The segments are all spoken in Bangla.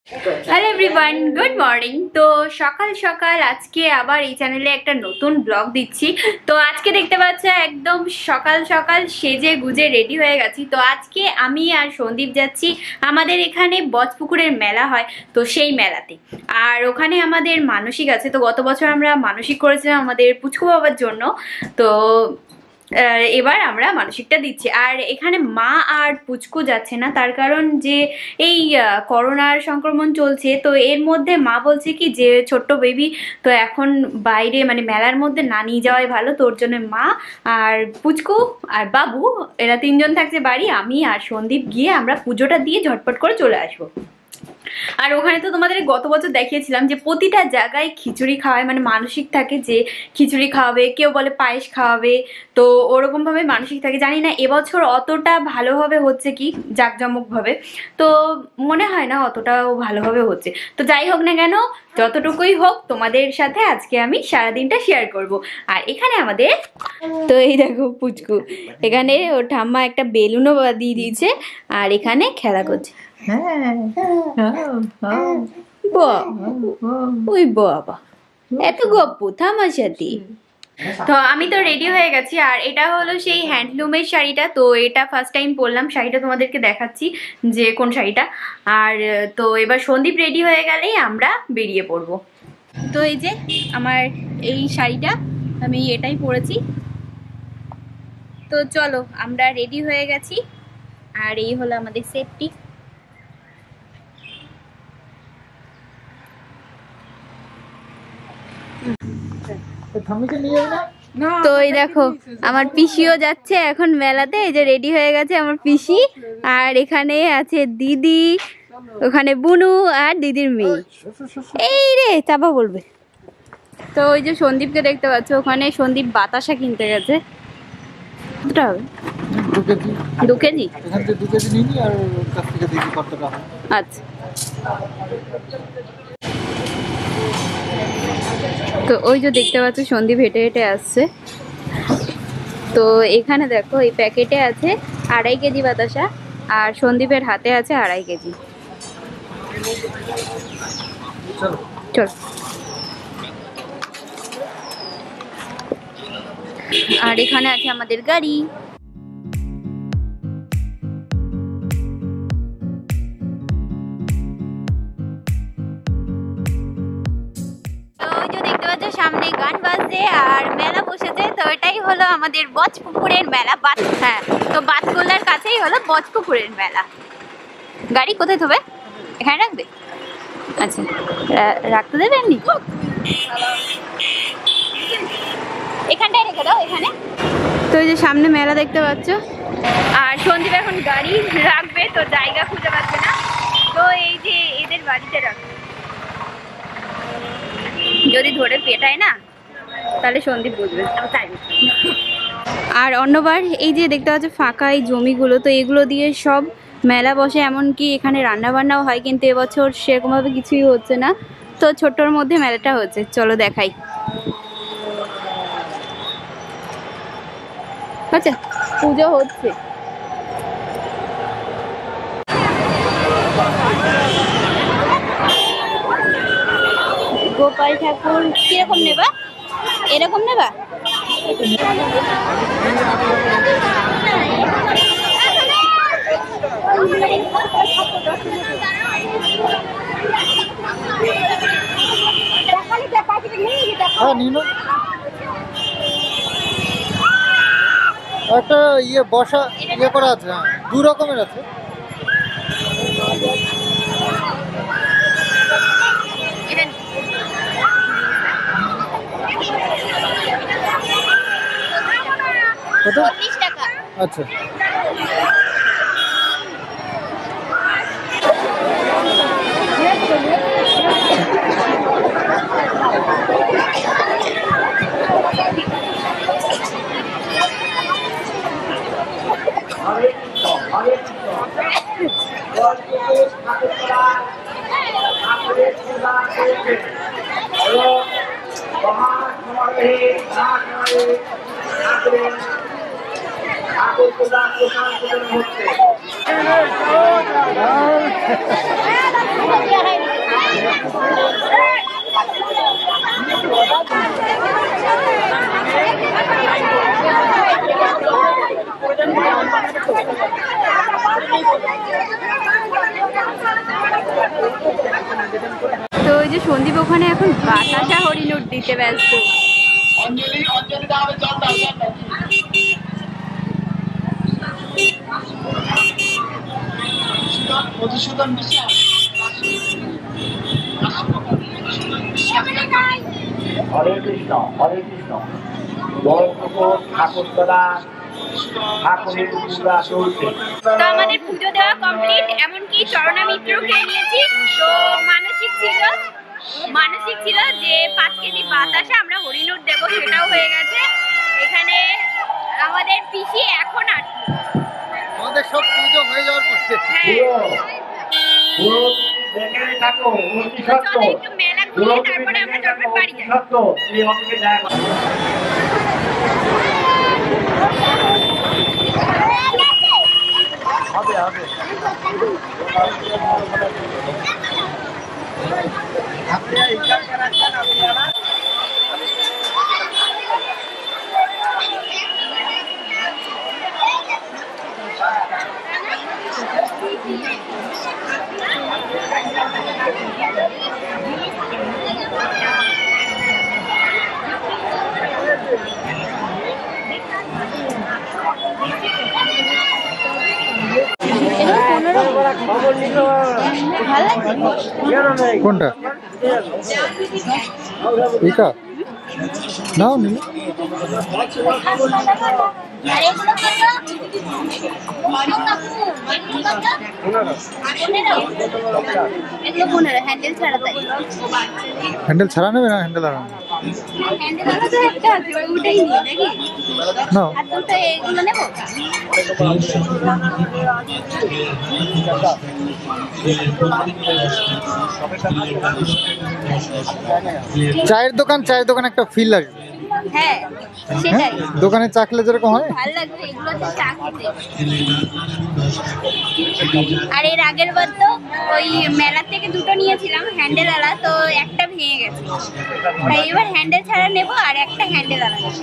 Hello everyone, good morning. তো সকাল সকাল আজকে আবার এই চ্যানেলে একটা নতুন ব্লগ দিচ্ছি। তো আজকে দেখতে পাচ্ছ একদম সকাল সকাল সেজে গুজে রেডি হয়ে গেছি। তো আজকে আমি আর সন্দীপ যাচ্ছি আমাদের এখানে বজপুকুরের মেলা হয়, তো সেই মেলাতে। আর ওখানে আমাদের মানসিক আছে, তো গত বছর আমরা মানসিক করেছিলাম আমাদের পুচকু বাবার জন্য। তো এবার আমরা মানসিকটা দিচ্ছি। আর এখানে মা আর পুচকু যাচ্ছে না, তার কারণ যে এই করোনার সংক্রমণ চলছে, তো এর মধ্যে মা বলছে কি যে ছোট্ট বেবি তো এখন বাইরে মানে মেলার মধ্যে না নিয়ে যাওয়াই ভালো। তোর জন্য মা আর পুচকু আর বাবু এরা তিনজন থাকছে বাড়ি, আমি আর সন্দীপ গিয়ে আমরা পুজোটা দিয়ে ঝটপট করে চলে আসবো। আর ওখানে তো তোমাদের গত বছর দেখিয়েছিলাম যে প্রতিটা জায়গায় খিচুড়ি খাওয়ায়, মানে মানসিক থাকে যে খিচুড়ি খাওয়াবে, কেউ বলে পায়েস খাওয়াবে, তো ওরকম ভাবে মানসিক থাকে। জানি না এবছর অতটা ভালোভাবে হচ্ছে কি জাঁকজমকভাবে, তো মনে হয় না অতটাও ভালোভাবে হচ্ছে। তো যাই হোক না কেন, যতটুকুই হোক তোমাদের সাথে আজকে আমি সারাদিনটা শেয়ার করব। আর এখানে আমাদের তো এই দেখো পুচকু, এখানে ওর ঠাম্মা একটা বেলুনও দিয়ে দিয়েছে আর এখানে খেলা করছে। ওই বাবা এত গপ্প থামার সাথে। তো আমি তো রেডি হয়ে গেছি, আর এটা হলো সেই হ্যান্ডলুমের শাড়িটা। তো এটা ফার্স্ট টাইম পরলাম, শাড়িটা তোমাদেরকে দেখাচ্ছি যে কোন শাড়িটা। আর তো এবার সন্দীপ রেডি হয়ে গেলেই আমরা বেরিয়ে পড়বো। তো এই যে আমার এই শাড়িটা, আমি এটাই পরেছি। তো চলো আমরা রেডি হয়ে গেছি, আর এই হলো আমাদের সেফটি। তো এই দেখো আমার পিসিও যাচ্ছে এখন মেলাতে, এই যে রেডি হয়ে গেছে আমার পিসি। আর এখানে আছে দিদি, ওখানে বুনু আর দিদির মেয়ে। এই রে চাপা বলবে। তো ওই যে সন্দীপকে দেখতে পাচ্ছ, ওখানে সন্দীপ বাতাসা কিনতে গেছে। কতটা হবে? 2 কেজি। আচ্ছা, তো ওই যে দেখতে পাচ্ছ সন্দীপ হেঁটে হেঁটে আসছে। তো এখানে দেখো এই প্যাকেটে আছে 2.5 কেজি বাতাসা, আর সন্দীপের হাতে আছে 2.5 কেজি। চল। আর এখানে আছে আমাদের গাড়ি। সামনে গান বাজছে আর মেলা বসেছে। তো এটাই হলো আমাদের বজপুকুরের মেলা। হ্যাঁ, তো বাতকুল্লার কাছেই হলো বজপুকুরের মেলা। গাড়ি কোথায় থবে? এখানে রাখবে? আচ্ছা, রাখতে দেবেন নি? এখানটায় রেখে দাও, এখানে। তো এই যে সামনে মেলা দেখতে পাচ্ছ, আর সন্দীপ এখন গাড়ি রাখবে, তো জায়গা খুঁজে পাচ্ছে না, তো এই যে এদের বাড়িতে রাখবে। যদি ধরে পেটায় না তাহলে সন্দীপ বুঝবে। আর অন্যবার এই যে দেখতে পাচ্ছ ফাঁকা এই জমিগুলো, তো এগুলো দিয়ে সব মেলা বসে, এমনকি এখানে রান্না বান্নাও হয়। কিন্তু এবছর সেরকমভাবে কিছুই হচ্ছে না, তো ছোট্টর মধ্যে মেলাটা হচ্ছে। চলো দেখাই। আচ্ছা, পুজো হচ্ছে। গোপাল ঠাকুর কিরকম নেবা? এরকম নেবা? একটা ইয়ে বসা ইয়ে করা আছে, 2 রকমের আছে। আচ্ছা, ঠাকুর প্রদান হচ্ছে। তো ওই যে সন্দীপ ওখানে এখন বাতাসা হরিণুট দিতে ব্যস্ত। হরে কৃষ্ণ হরে কৃষ্ণ। ঠাকুরতলা ঠাকুরের পূজা চলছে। তো আমাদের পুজো দেওয়া কমপ্লিট, এমনকি চরণা মিত্র খেয়ে নিয়েছি। তো মানসিক ছিল যে 5 কেজি বাতাসা আমরা হরিণুট দেবো, সেটাও হয়ে গেছে। এখানে আমাদের পিসি এখন আসলো। আমাদের সব পুজো হয়ে যাওয়ার পরে একটু মেলা ঘুরিয়ে তারপরে আমরা চটপট বাড়ি যাই। হবে হবে। কোনটা এইটা নাও নিলে হ্যান্ডেল ছাড়া নেবে না হ্যান্ডেল আর নাও চায়ের দোকান একটা ফিল লাগে। হ্যাঁ সেটাই, দোকানে চা খেলে যেরকম হয় ভালো লাগবে এগুলোতে চা খেতে। আর এর আগের বার তো ওই মেলা থেকে দুটো নিয়েছিলাম হ্যান্ডেল আলা, তো একটা ভেঙে গেছে, তাই এবার হ্যান্ডেল ছাড়া নেবো আর একটা হ্যান্ডেল আলা নেবো।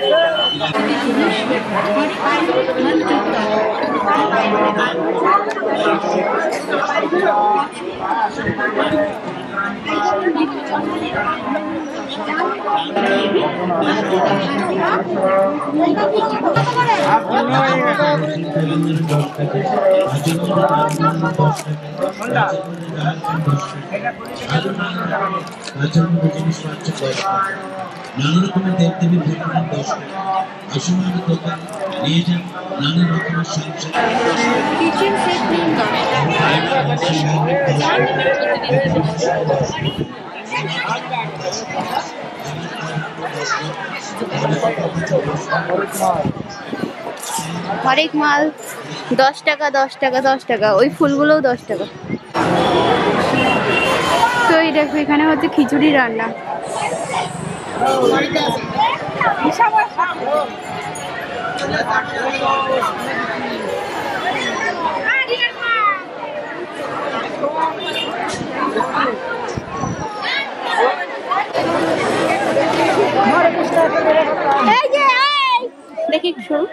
নানা রকমের দেবদেবীর ভগবানের দর্শন অসীমের দোকান নিয়ে যান নানা রকমের সংসার হরেক মাল 10 টাকা 10 টাকা 10 টাকা, ওই ফুলগুলোও 10 টাকা। তো এই দেখো এখানে হচ্ছে খিচুড়ি রান্না। দেখি শুরু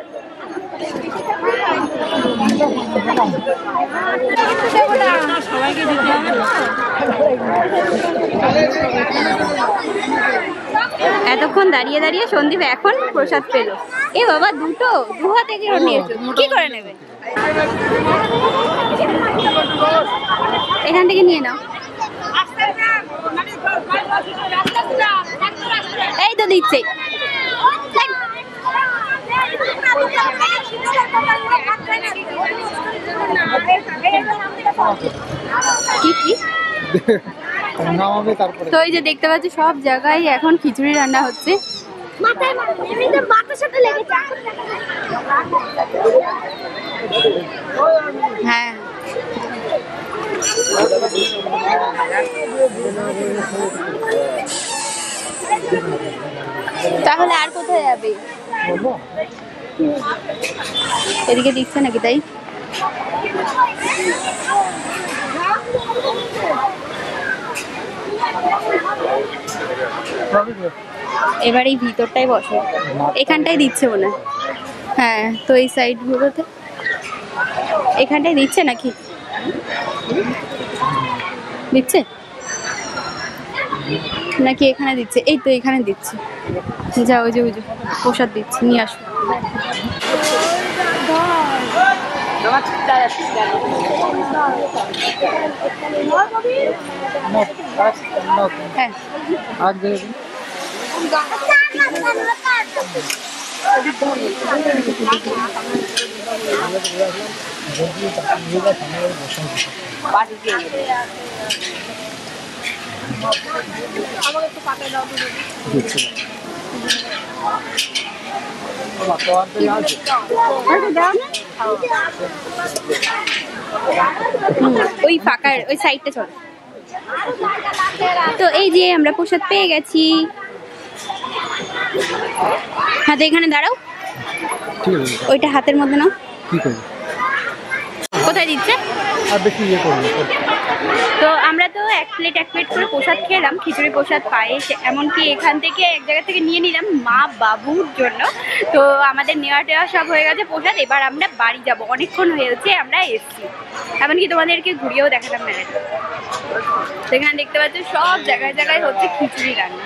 সবাইকে দিতে হবে। এতক্ষণ দাঁড়িয়ে দাঁড়িয়ে সন্দীপ এখন প্রসাদ পেল। এ বাবা দু হাতে কি নিয়েছো, কি করে নেবে? এখান থেকে নিয়ে নাও। এই তো দিচ্ছে। তো এই যে দেখতে পাচ্ছি সব জায়গায় এখন খিচুড়ি রান্না হচ্ছে। হ্যাঁ তাহলে আর কোথায় যাবে? এদিকে দিচ্ছে নাকি? তাই এবার এই ভিতরটাই বসো, এখানটাই দিচ্ছে মনে হয়। হ্যাঁ তো এই সাইড গুলোতে এখানটাই দিচ্ছে নাকি? দিচ্ছে নাকি এখানে দিচ্ছে? এই তো এখানে দিচ্ছে। যা ওই যে প্রসাদ দিচ্ছে, নিয়ে আসো। হ্যাঁ আগ দিয়ে দিন। ওই ফাঁকার ওই সাইডটা চলো। তো এই যে আমরা প্রসাদ পেয়ে গেছি। হাতে এখানে দাঁড়াও, ঠিক আছে, ওইটা হাতের মধ্যে নাও। ঠিক আছে। কোথায় দিচ্ছে? আর বেশি ইয়ে করবো। তো আমরা তো এক প্লেট করে প্রসাদ খেলাম, খিচুড়ি প্রসাদ, পায়েস, এমনকি এখান থেকে এক জায়গা থেকে নিয়ে নিলাম মা বাবুর জন্য। তো আমাদের নেওয়া টেওয়া সব হয়ে গেছে প্রসাদ। এবার আমরা বাড়ি যাব, অনেকক্ষণ হয়েছে আমরা এসছি। এমনকি তোমাদেরকে ঘুরিয়েও দেখালাম মেলাটা। তো এখানে দেখতে পাচ্ছ সব জায়গায় জায়গায় হচ্ছে খিচুড়ি রান্না।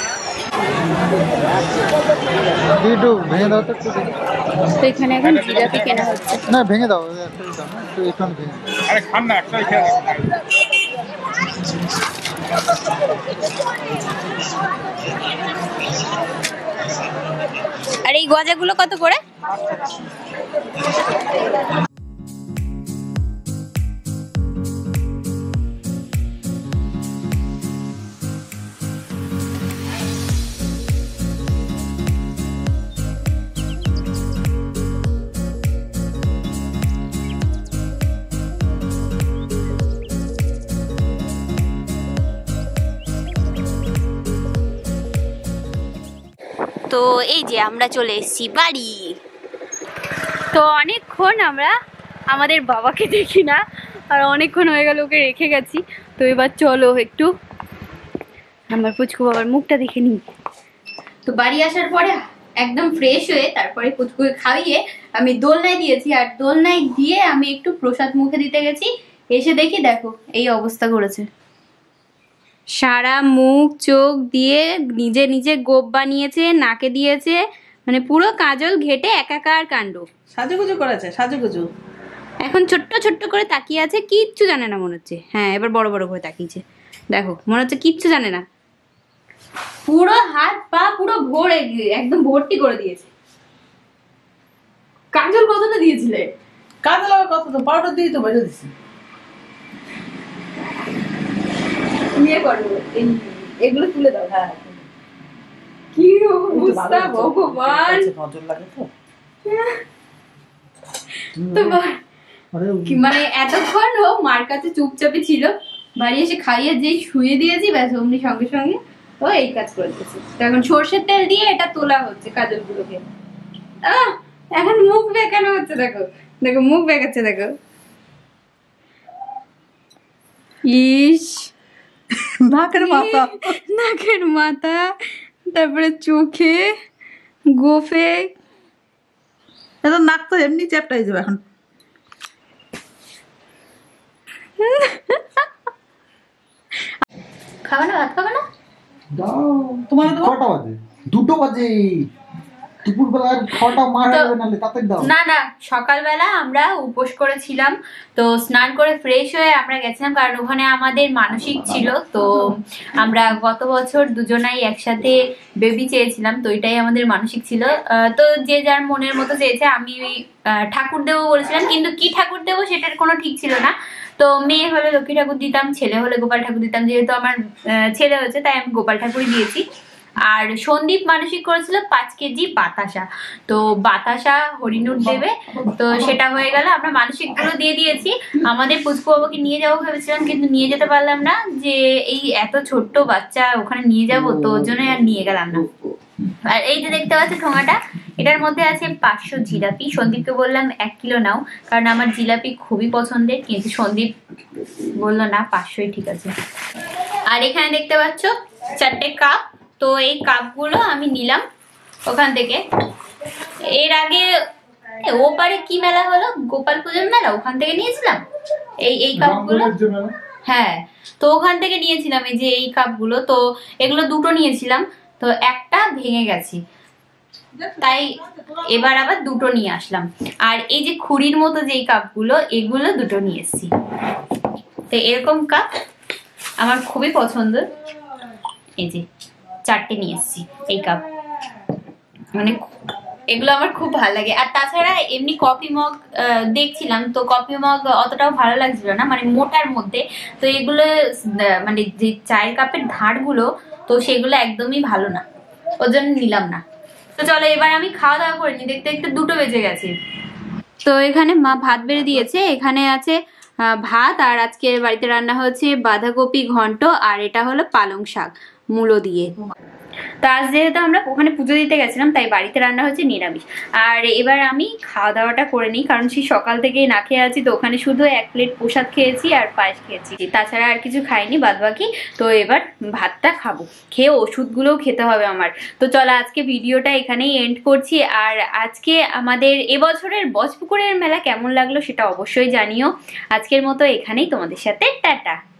একটু ভেঙে দাও তো একটু। তো এখানে এখন জিলাপি কেনা হচ্ছে। না ভেঙে দাও, একটু একটু ভেঙে দাও। আরে খান না, একটাই খেয়ে রাখুন। আর এই গজাগুলো কত করে? তো এই যে আমরা চলে এসেছি বাড়ি। তো অনেকক্ষণ আমরা আমাদের বাবাকে দেখি না, আর অনেকক্ষণ হয়ে গেল ওকে রেখে গেছি। তো এবার চলো একটু আমার পুচকু বাবার মুখটা দেখে নিই। তো বাড়ি আসার পরে একদম ফ্রেশ হয়ে তারপরে পুচকুকে খাইয়ে আমি দোলনায় দিয়েছি, আর দোলনায় দিয়ে আমি একটু প্রসাদ মুখে দিতে গেছি। এসে দেখি দেখো এই অবস্থা করেছে, সারা মুখ চোখ দিয়ে নিজে নিজে গোপ বানিয়েছে, নাকে দিয়েছে, মানে পুরো কাজল ঘেটে একাকার কাণ্ড। সাজুগুজু করেছে, সাজুগুজু। এখন ছোট্ট ছোট্ট করে তাকিয়ে আছে, কিচ্ছু জানে না মনে হচ্ছে। হ্যাঁ এবার বড় বড় করে তাকিয়েছে, দেখো মনে হচ্ছে কিচ্ছু জানে না। পুরো হাত পা পুরো ভরে একদম ভর্তি করে দিয়েছে। কাজল কতটা দিয়েছিলে? কাজে লাগা কত তো পাউডার দিয়ে তো বেজে দিছি। ইয়ে করো, এগুলো তুলে দাও। হ্যাঁ কি অবস্থা ভগবান। নজর লাগে তো। তো মানে এতক্ষণ ও মার কাছে চুপচাপই ছিল, বাড়ি এসে খাইয়ে যেই শুয়ে দিয়েছি ব্যাস অমনি সঙ্গে সঙ্গে ও এই কাজ করে দিয়েছে। তো এখন সর্ষের তেল দিয়ে এটা তোলা হচ্ছে কাজলগুলোকে। এখন মুখ বেঁকানো হচ্ছে, দেখো দেখো মুখ বেঁকাচ্ছে, দেখো। ইস, নাকের মাথা, নাকের মাথা, তারপরে চোখে গোফে। এখন নাক তো এমনি চ্যাপটাই যাবে এখন। খাবে না? ভাত খাবে না? তোমার কটা বাজে? 2টো বাজে। দুপুরবেলা আর খাওয়াটা মার হয়ে যাবে, নাহলে তাতে দাও। না না, সকালবেলা আমরা উপোস করেছিলাম, তো স্নান করে ফ্রেশ হয়ে আমরা গেছিলাম, কারণ ওখানে আমাদের মানসিক ছিল। তো আমরা গত বছর দুজনাই একসাথে বেবি চেয়েছিলাম, তো এটাই আমাদের মানসিক ছিল। তো যে যার মনের মতো চেয়েছে। আমি ঠাকুর দেবো বলেছিলাম, কিন্তু কি ঠাকুর দেবো সেটার কোনো ঠিক ছিল না। তো মেয়ে হলে লক্ষ্মী ঠাকুর দিতাম, ছেলে হলে গোপাল ঠাকুর দিতাম। যেহেতু আমার ছেলে হয়েছে তাই আমি গোপাল ঠাকুরই দিয়েছি। আর সন্দীপ মানসিক করেছিল 5 কেজি বাতাসা, তো বাতাসা হরিণুর দেবে, তো সেটা হয়ে গেল। আমরা মানসিক গুলো দিয়ে দিয়েছি। আমাদের পুচকু বাবাকে নিয়ে যাবো ভেবেছিলাম, কিন্তু নিয়ে যেতে পারলাম না, যে এই এত ছোট্ট বাচ্চা ওখানে নিয়ে যাবো, তো ওর জন্য আর নিয়ে গেলাম না। আর এই যে দেখতে পাচ্ছ ঠোঙাটা, এটার মধ্যে আছে 500 জিলাপি। সন্দীপকে বললাম 1 কিলো নাও, কারণ আমার জিলাপি খুবই পছন্দের, কিন্তু সন্দীপ বললো না 500ই ঠিক আছে। আর এখানে দেখতে পাচ্ছ 4টে কাপ, তো এই কাপগুলো আমি নিলাম ওখান থেকে। এর আগে ওপারে কি মেলা হলো, গোপাল পূজার মেলা, ওখান থেকে নিয়েছিলাম এই কাপগুলো। হ্যাঁ, তো ওখান থেকে নিয়েছিলাম এই যে এই কাপগুলো। তো এগুলো দুটো নিয়েছিলাম, তো একটা ভেঙে গেছে, তাই এবার আবার দুটো নিয়ে আসলাম। আর এই যে খুরির মতো যে কাপগুলো, এগুলো দুটো নিয়ে এসেছি। তো এরকম কাপ আমার খুবই পছন্দ, এই যে 4টে নিয়ে এসেছি এই কাপ, মানে এগুলো আমার খুব ভালো লাগে। আর তাছাড়া এমনি কফি মগ দেখছিলাম, তো কফি মগ অতটাও ভালো লাগছিল না, মানে মোটার মধ্যে। তো এগুলো মানে যে চায়ের কাপের ধারগুলো, তো সেগুলো একদমই ভালো না, ওর জন্য নিলাম না। তো চলো এবার আমি খাওয়া দাওয়া করে নি, দেখতে দেখতে 2টো বেজে গেছে। তো এখানে মা ভাত বেড়ে দিয়েছে, এখানে আছে ভাত, আর আজকে বাড়িতে রান্না হচ্ছে বাঁধাকপি ঘন্ট, আর এটা হলো পালং শাক মূলো দিয়ে। তো আজ যেহেতু আমরা ওখানে পুজো দিতে গেছিলাম, তাই বাড়িতে রান্না হচ্ছে নিরামিষ। আর এবার আমি খাওয়া দাওয়াটা করে নিই, কারণ সেই সকাল থেকেই না খেয়ে আছি। তো ওখানে শুধু 1 প্লেট প্রসাদ খেয়েছি আর পায়েস খেয়েছি, তাছাড়া আর কিছু খাইনি বাদ বাকি। তো এবার ভাতটা খাবো, খেয়ে ওষুধগুলোও খেতে হবে আমার। তো চলো আজকে ভিডিওটা এখানেই এন্ড করছি। আর আজকে আমাদের এবছরের বজপুকুরের মেলা কেমন লাগলো সেটা অবশ্যই জানিও। আজকের মতো এখানেই তোমাদের সাথে টাটা।